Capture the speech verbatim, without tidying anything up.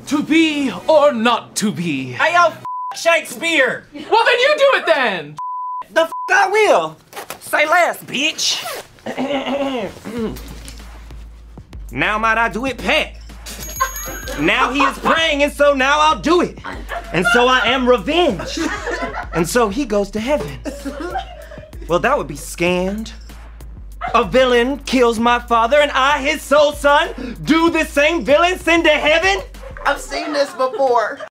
To be or not to be? Hey, yo, f Shakespeare! Well, then you do it then! The f I will! Say less, bitch! Now might I do it, Pat? Now he is praying, and so now I'll do it. And so I am revenged. And so he goes to heaven. Well, that would be scanned. A villain kills my father, and I, his sole son, do the same villain send to heaven? I've seen this before.